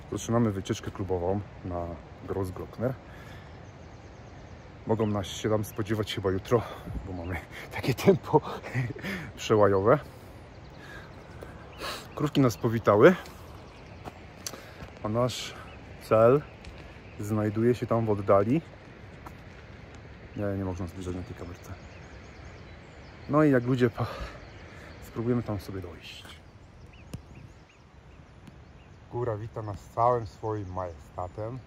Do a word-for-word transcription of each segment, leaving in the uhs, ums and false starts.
Zaczynamy wycieczkę klubową na Großglockner. Mogą nas się tam spodziewać chyba jutro, bo mamy takie tempo przełajowe. Krówki nas powitały, a nasz cel znajduje się tam w oddali. Nie, nie można zbliżać na tej kamerce. No i jak ludzie, spróbujemy tam sobie dojść. Góra wita nas całym swoim majestatem.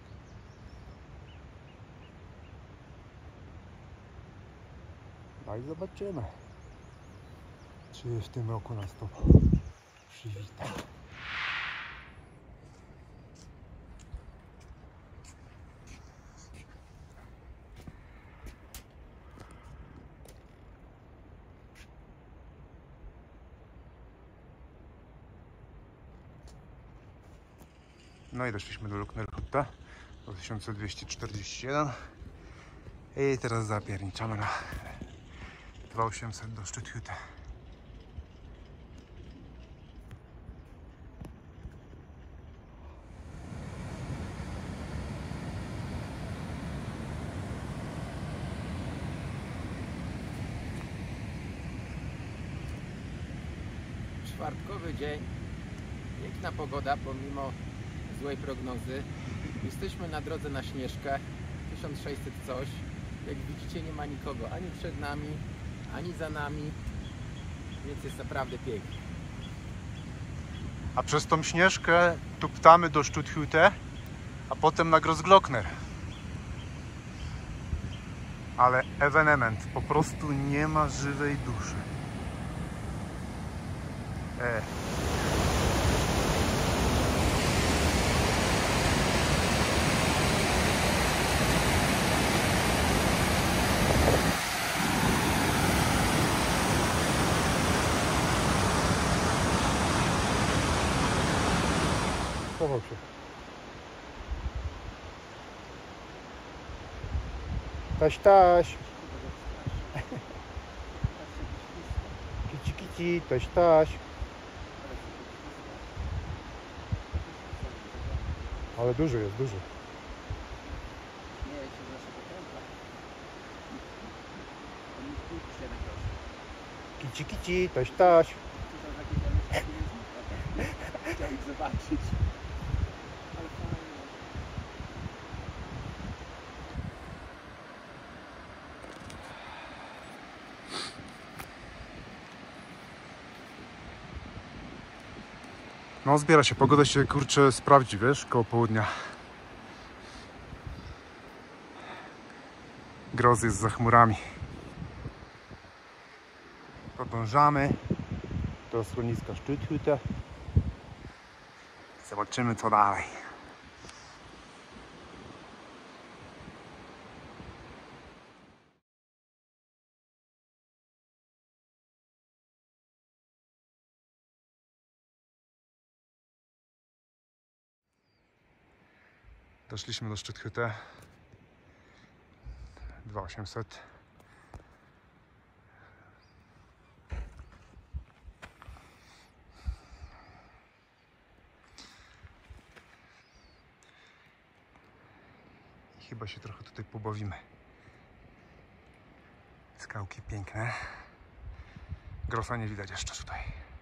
No i zobaczymy, czy w tym roku nas to przywita. No i doszliśmy do Locknerhütte dwa tysiące dwieście czterdzieści jeden i teraz zapierniczamy na dwa tysiące osiemset do Stutthütte. Czwartkowy dzień, piękna pogoda pomimo złej prognozy. Jesteśmy na drodze na Śnieżkę, tysiąc sześćset coś. Jak widzicie, nie ma nikogo ani przed nami, ani za nami, więc jest naprawdę pięknie. A przez tą Śnieżkę tuptamy do Stutthütte, a potem na Großglockner. Ale ewenement, po prostu nie ma żywej duszy. E. Chował się. Taś, taś. Kici, kici, taś, taś. Ale duży jest, duży. Nie, ja się z naszego kręgla. Kici, kici, taś, taś. Chciałem zobaczyć. Ale fajnie. No zbiera się, pogoda się kurczę sprawdzi, wiesz, koło południa. Groz jest za chmurami. Podążamy do schroniska Stutthütte. Zobaczymy co dalej. Doszliśmy do Stutthütte dwa tysiące osiemset. I chyba się trochę tutaj pobawimy. Skałki piękne. Grosa nie widać jeszcze tutaj.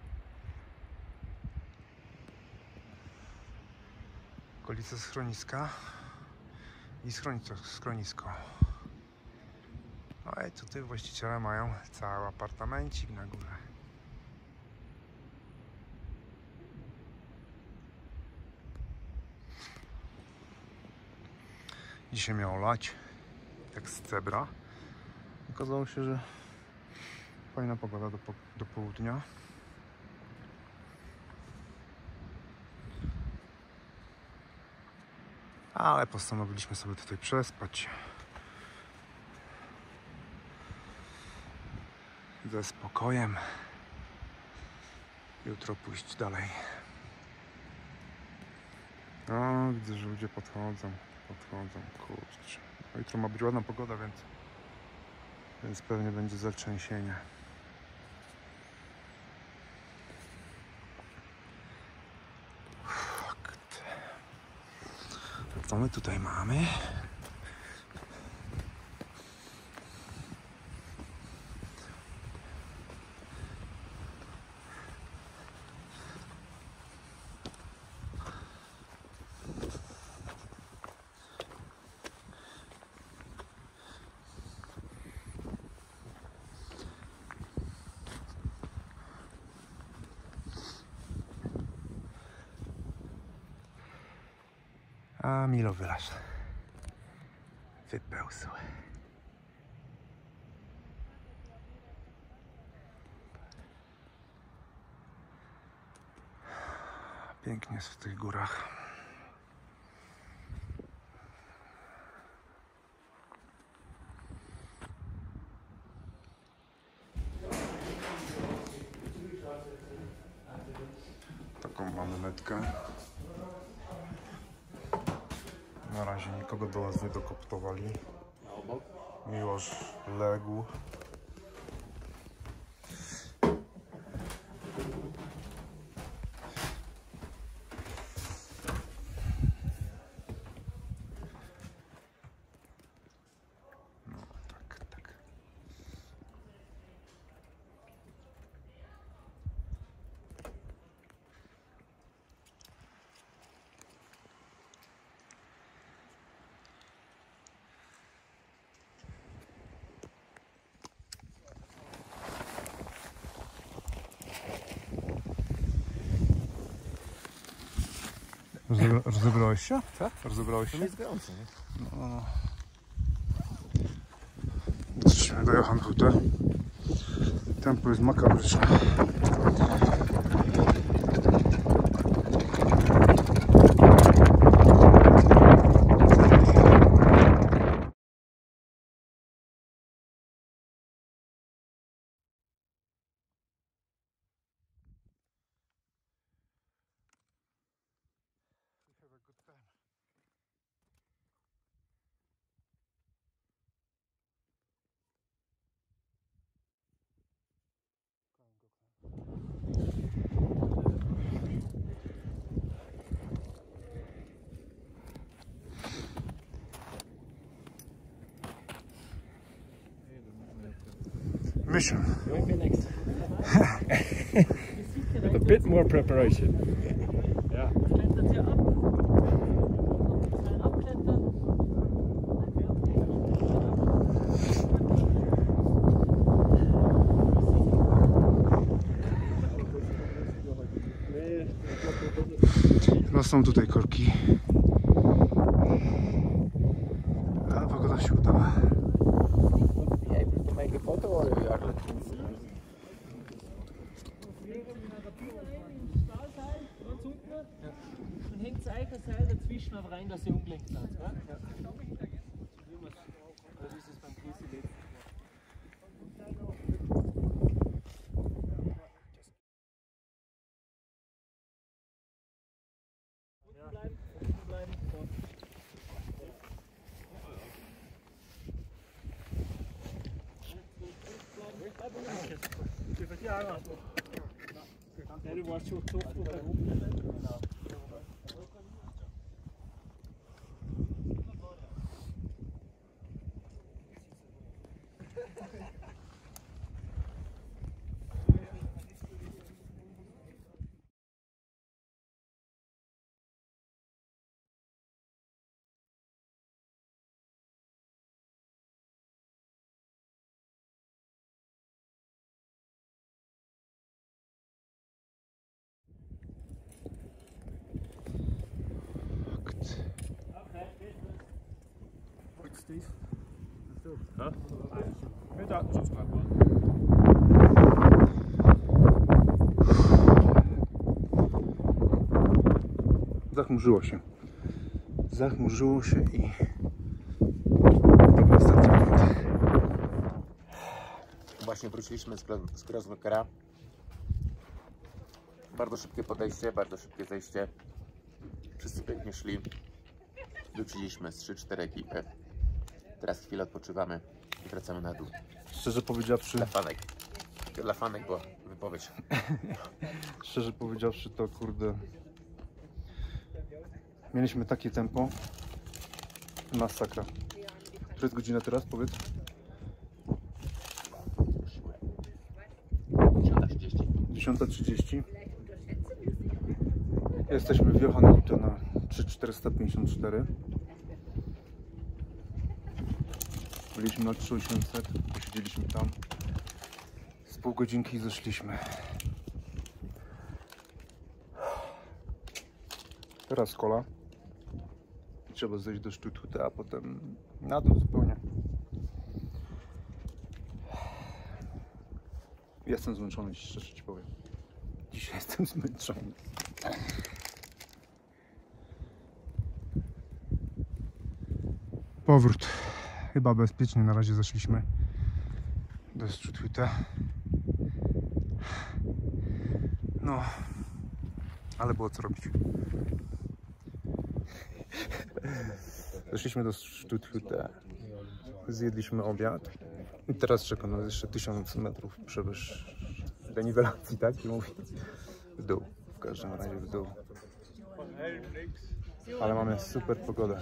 Okolice schroniska i schronisko. schronisko. No i tutaj właściciele mają cały apartamencik na górze. Dzisiaj miało lać, tak z cebra. Okazało się, że fajna pogoda do, po, do południa. Ale postanowiliśmy sobie tutaj przespać. Ze spokojem. Jutro pójść dalej. No, widzę, że ludzie podchodzą. Podchodzą, kurczę. No, jutro ma być ładna pogoda, więc, więc pewnie będzie zatrzęsienie. Co my tutaj mamy? A milowy las wypełzł. Pięknie jest w tych górach. Taką mamy metkę. Na razie nikogo do nas nie dokoptowali. Miłosz legł. No tak, tak. Rozebrałeś się? Co? Rozebrałeś się? To jest gorąco, nie? No, no. Doszliśmy do Johannhütte. Tempo jest makabryczne. Mission. Maybe next. With a bit more preparation. Yeah. Klettert ihr ab? Schnell abklettern. No są tutaj korki. A pogoda się udała. Be able to make a photo or you are looking? Dann hängt das Eicherseil dazwischen auf rein, dass ihr umgelenkt seid. Ja? Ja. Das ist es beim Grüße letzten Unten bleiben, unten bleiben. Ja, du warst schon so oben. Steve. Huh? Ja, da, sonst mal. Zachmurzyło się. Zachmurzyło się i to był ostatni moment. Właśnie wróciliśmy z, Gro- z Grossglockera. Bardzo szybkie podejście, bardzo szybkie zejście. Wszyscy pięknie szli. Wróciliśmy z trzy cztery ekipy. Teraz chwilę odpoczywamy i wracamy na dół. Szczerze powiedziawszy, Dla fanek. Dla fanek była wypowiedź. szczerze powiedziawszy to kurde, mieliśmy takie tempo, Masakra. To jest godzina teraz, powiedz? dziesiąta trzydzieści. Jesteśmy w Johannhütte na trzy tysiące czterysta pięćdziesiąt cztery. Byliśmy na trzy tysiące osiemset, posiedzieliśmy tam. Z pół godzinki i zeszliśmy. Teraz kola. Trzeba zejść do Stuttgartu, a potem na dół zupełnie. Jestem zmęczony, szczerze ci powiem. Dzisiaj jestem zmęczony. Powrót. Chyba bezpiecznie na razie zeszliśmy do Stuttgartu. No, ale było co robić. Zeszliśmy do Stuttgartu. Zjedliśmy obiad. I teraz czekam na jeszcze tysiąc metrów przewyż deniwelacji, tak? I mówi w dół. W każdym razie w dół. Ale mamy super pogodę.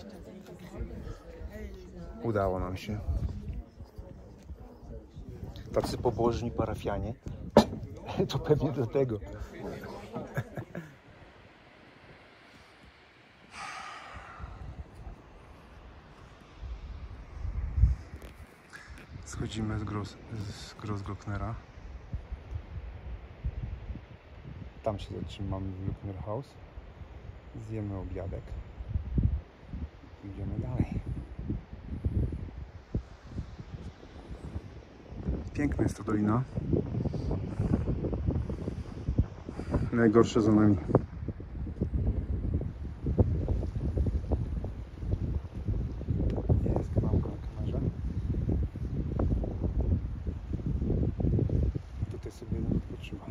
Udało nam się. Tacy pobożni parafianie. To pewnie do tego. Schodzimy z, Gross, z Grossglocknera. Tam się zatrzymamy w Glockner House. Zjemy obiadek. Idziemy dalej. Piękna jest to dolina. Najgorsze za nami. Jest klamka na kamerze. Tutaj sobie jeden odpoczywa.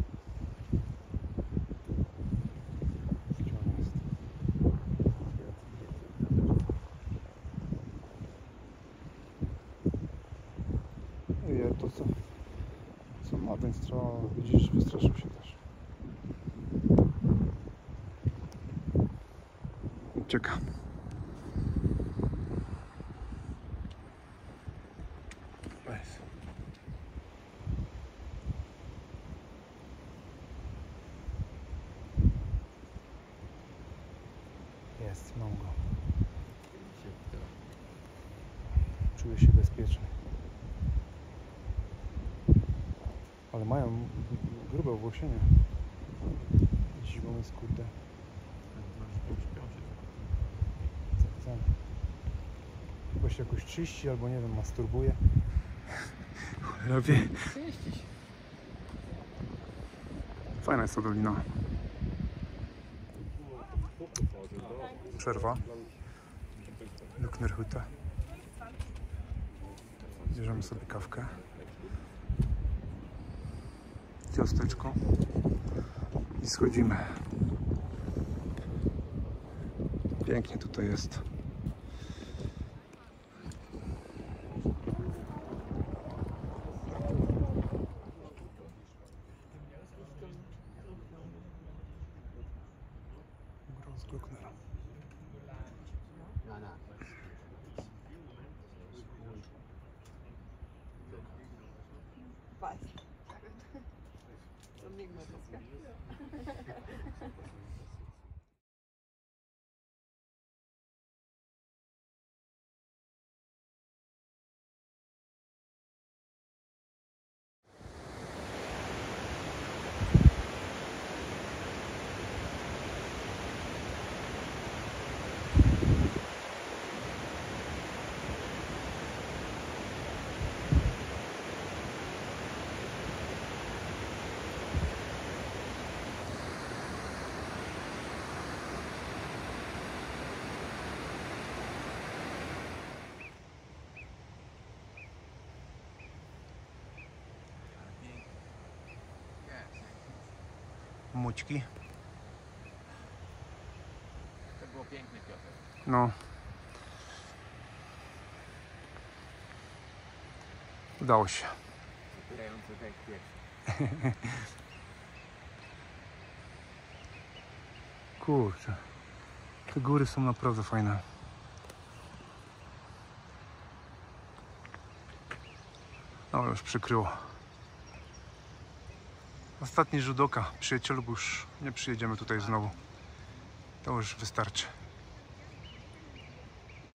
Gdzie on jest? I to co? Co ma, więc trzeba, widzisz, wystraszył się też. Ucieka. Jest, mam go. Czuję się bezpieczny. Ale mają grube owłosienie. Dziwą jest, kurde. Chyba się jakoś czyści, albo nie wiem, masturbuje. Cholera wie. Fajna jest ta dolina. Przerwa. Glocknerhütte. Bierzemy sobie kawkę. Ciasteczko. I schodzimy. Pięknie tutaj jest. Grossglockner. Mućki. To było piękne, Piotr. No. Udało się. Grający tak pierwszy. Kurczę. Te góry są naprawdę fajne. No już przykryło. Ostatni rzut oka, przyjacielu, bo już nie przyjedziemy tutaj znowu. To już wystarczy.